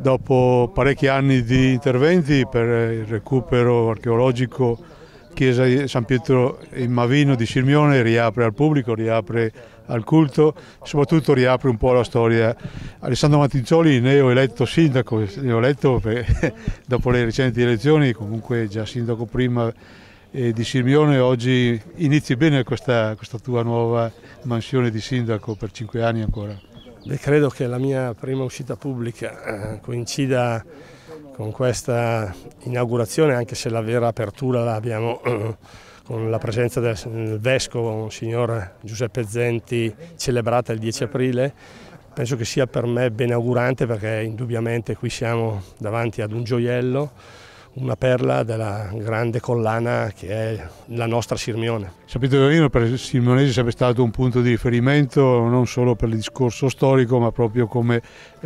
Dopo parecchi anni di interventi per il recupero archeologico, chiesa di San Pietro in Mavino di Sirmione riapre al pubblico, riapre al culto, soprattutto riapre un po' la storia. Alessandro Martinzoli, neoeletto sindaco, neoeletto dopo le recenti elezioni, comunque già sindaco prima di Sirmione, oggi inizi bene questa tua nuova mansione di sindaco per 5 anni ancora. Beh, credo che la mia prima uscita pubblica coincida con questa inaugurazione, anche se la vera apertura l'abbiamo con la presenza del vescovo, signor Giuseppe Zenti, celebrata il 10 aprile. Penso che sia per me benaugurante, perché indubbiamente qui siamo davanti ad un gioiello, una perla della grande collana che è la nostra Sirmione. San Pietro di Mavino per i sirmionesi è sempre stato un punto di riferimento non solo per il discorso storico, ma proprio come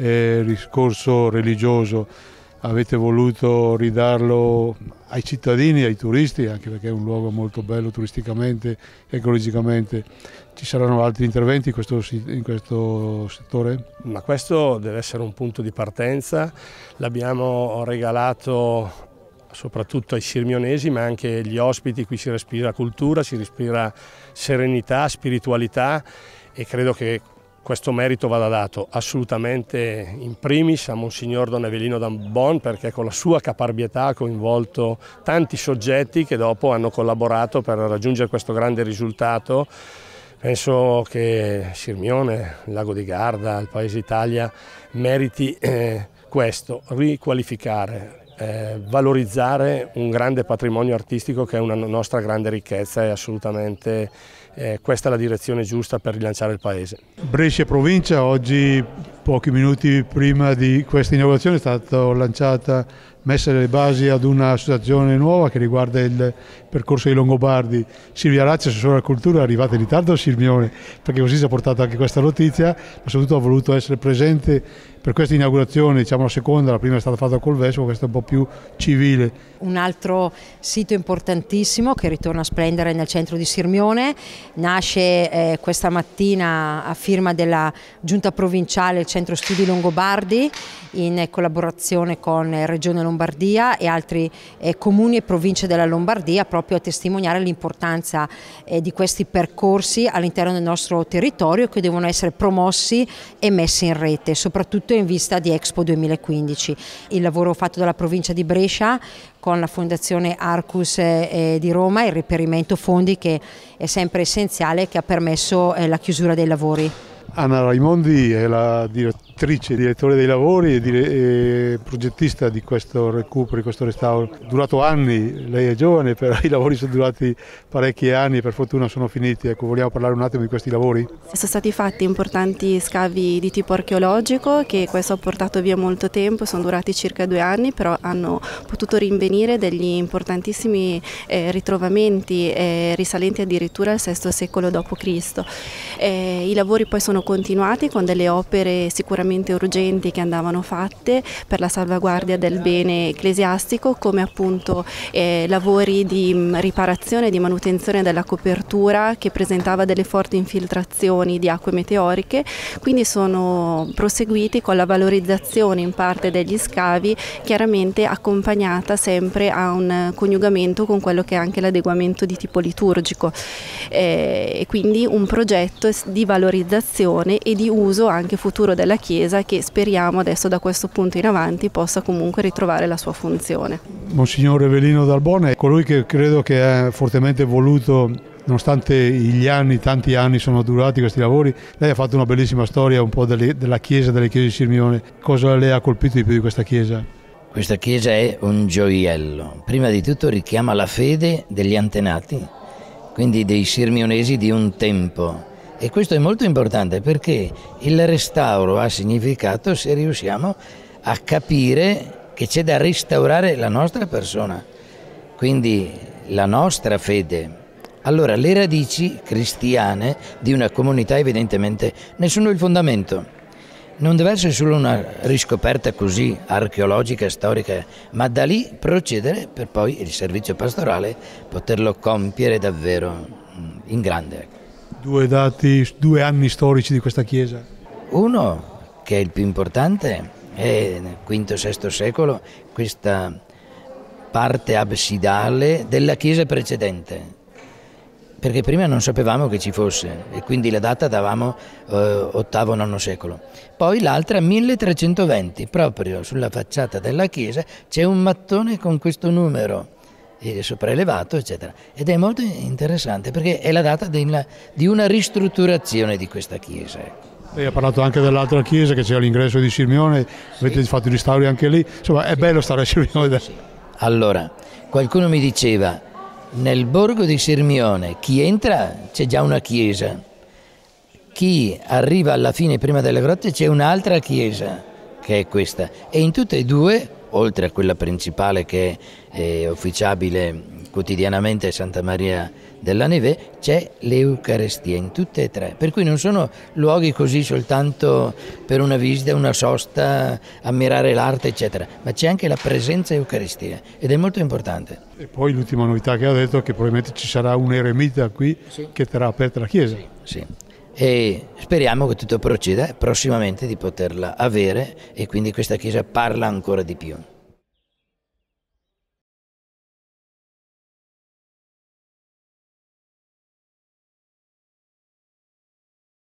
discorso religioso. Avete voluto ridarlo ai cittadini, ai turisti, anche perché è un luogo molto bello turisticamente, ecologicamente. Ci saranno altri interventi in questo settore? Ma questo deve essere un punto di partenza. L'abbiamo regalato soprattutto ai sirmionesi, ma anche agli ospiti. Qui si respira cultura, si respira serenità, spiritualità, e credo che questo merito vada dato assolutamente in primis a Monsignor Don Evelino Dambon, perché con la sua caparbietà ha coinvolto tanti soggetti che dopo hanno collaborato per raggiungere questo grande risultato. Penso che Sirmione, il Lago di Garda, il Paese Italia meriti questo, riqualificare, valorizzare un grande patrimonio artistico che è una nostra grande ricchezza, e assolutamente questa è la direzione giusta per rilanciare il Paese. Brescia provincia, oggi pochi minuti prima di questa inaugurazione è stata messa le basi ad un'associazione nuova che riguarda il percorso dei Longobardi. Silvia Razzi, assessore alla cultura, è arrivata in ritardo a Sirmione, perché così si è portata anche questa notizia, ma soprattutto ha voluto essere presente per questa inaugurazione, diciamo la seconda, la prima è stata fatta col vescovo, questa è un po' più civile. Un altro sito importantissimo che ritorna a splendere nel centro di Sirmione, nasce questa mattina a firma della Giunta Provinciale, il Centro Studi Longobardi, in collaborazione con Regione Lombardia e altri comuni e province della Lombardia, proprio a testimoniare l'importanza di questi percorsi all'interno del nostro territorio, che devono essere promossi e messi in rete, soprattutto in vista di Expo 2015. Il lavoro fatto dalla provincia di Brescia con la Fondazione Arcus di Roma, il reperimento fondi, che è sempre essenziale, che ha permesso la chiusura dei lavori. Anna Raimondi è la direttore dei lavori e progettista di questo recupero, di questo restauro. È durato anni, lei è giovane, però i lavori sono durati parecchi anni e per fortuna sono finiti. Ecco, vogliamo parlare un attimo di questi lavori? Sono stati fatti importanti scavi di tipo archeologico, che questo ha portato via molto tempo, sono durati circa 2 anni, però hanno potuto rinvenire degli importantissimi ritrovamenti risalenti addirittura al VI secolo d.C. I lavori poi sono continuati con delle opere sicuramente urgenti che andavano fatte per la salvaguardia del bene ecclesiastico, come appunto lavori di riparazione e di manutenzione della copertura che presentava delle forti infiltrazioni di acque meteoriche, quindi sono proseguiti con la valorizzazione in parte degli scavi, chiaramente accompagnata sempre a un coniugamento con quello che è anche l'adeguamento di tipo liturgico, e quindi un progetto di valorizzazione e di uso anche futuro della Chiesa, che speriamo adesso da questo punto in avanti possa comunque ritrovare la sua funzione. Monsignor Evelino Dambon è colui che credo che ha fortemente voluto, nonostante gli anni, tanti anni sono durati questi lavori. Lei ha fatto una bellissima storia un po' della chiesa, delle chiese di Sirmione. Cosa le ha colpito di più di questa chiesa? Questa chiesa è un gioiello. Prima di tutto richiama la fede degli antenati, quindi dei sirmionesi di un tempo. E questo è molto importante, perché il restauro ha significato se riusciamo a capire che c'è da restaurare la nostra persona, quindi la nostra fede. Allora le radici cristiane di una comunità evidentemente ne sono il fondamento. Non deve essere solo una riscoperta così archeologica, storica, ma da lì procedere per poi il servizio pastorale poterlo compiere davvero in grande. Due anni storici di questa chiesa. Uno, che è il più importante, nel V-VI secolo, questa parte absidale della chiesa precedente, perché prima non sapevamo che ci fosse e quindi la data davamo VIII-IX secolo. Poi l'altra 1320, proprio sulla facciata della chiesa c'è un mattone con questo numero sopraelevato, eccetera, ed è molto interessante perché è la data di una ristrutturazione di questa chiesa. Lei ha parlato anche dell'altra chiesa che c'è all'ingresso di Sirmione, avete fatto i restauri anche lì, insomma è bello stare a Sirmione. Allora, qualcuno mi diceva, nel borgo di Sirmione chi entra c'è già una chiesa, chi arriva alla fine prima delle grotte c'è un'altra chiesa, che è questa, e in tutte e due, oltre a quella principale che è officiabile quotidianamente Santa Maria della Neve, c'è l'Eucarestia in tutte e tre, per cui non sono luoghi così soltanto per una visita, una sosta, ammirare l'arte eccetera, ma c'è anche la presenza Eucaristia ed è molto importante. E poi l'ultima novità che ha detto è che probabilmente ci sarà un eremita qui che terrà aperta la chiesa. Sì. E speriamo che tutto proceda prossimamente di poterla avere e quindi questa chiesa parla ancora di più.